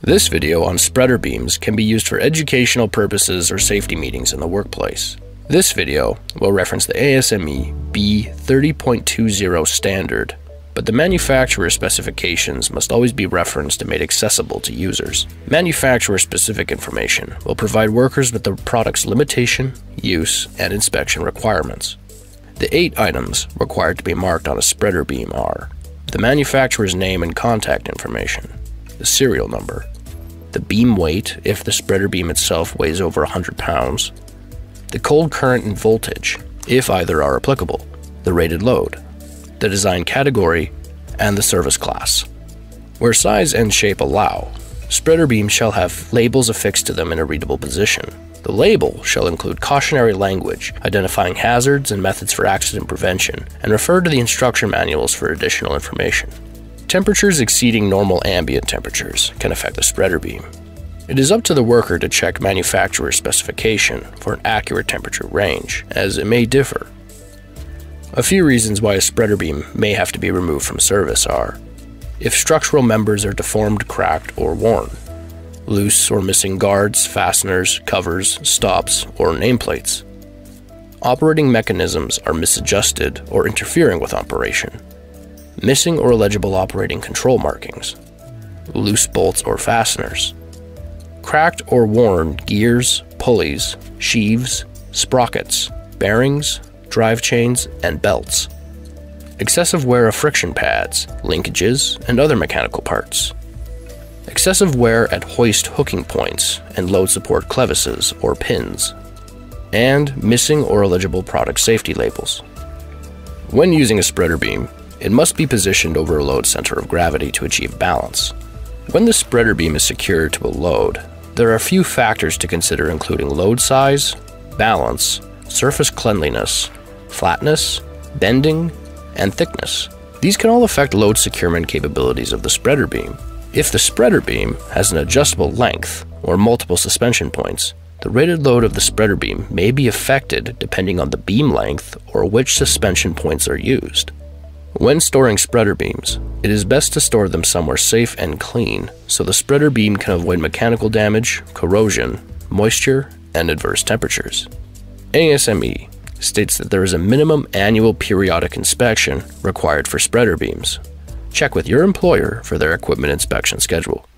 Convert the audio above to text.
This video on spreader beams can be used for educational purposes or safety meetings in the workplace. This video will reference the ASME B30.20 standard, but the manufacturer specifications must always be referenced and made accessible to users. Manufacturer-specific information will provide workers with the product's limitation, use, and inspection requirements. The 8 items required to be marked on a spreader beam are the manufacturer's name and contact information, the serial number, the beam weight if the spreader beam itself weighs over 100 pounds, the cold current and voltage, if either are applicable, the rated load, the design category, and the service class. Where size and shape allow, spreader beams shall have labels affixed to them in a readable position. The label shall include cautionary language identifying hazards and methods for accident prevention, and refer to the instruction manuals for additional information. Temperatures exceeding normal ambient temperatures can affect the spreader beam. It is up to the worker to check manufacturer specification for an accurate temperature range, as it may differ. A few reasons why a spreader beam may have to be removed from service are if structural members are deformed, cracked, or worn, loose or missing guards, fasteners, covers, stops, or nameplates, operating mechanisms are misadjusted or interfering with operation, missing or illegible operating control markings, loose bolts or fasteners, cracked or worn gears, pulleys, sheaves, sprockets, bearings, drive chains, and belts, excessive wear of friction pads, linkages, and other mechanical parts, excessive wear at hoist hooking points and load support clevises or pins, and missing or illegible product safety labels. When using a spreader beam, it must be positioned over a load center of gravity to achieve balance. When the spreader beam is secured to a load, there are a few factors to consider, including load size, balance, surface cleanliness, flatness, bending, and thickness. These can all affect load securement capabilities of the spreader beam. If the spreader beam has an adjustable length or multiple suspension points, the rated load of the spreader beam may be affected depending on the beam length or which suspension points are used. When storing spreader beams, it is best to store them somewhere safe and clean so the spreader beam can avoid mechanical damage, corrosion, moisture, and adverse temperatures. ASME states that there is a minimum annual periodic inspection required for spreader beams. Check with your employer for their equipment inspection schedule.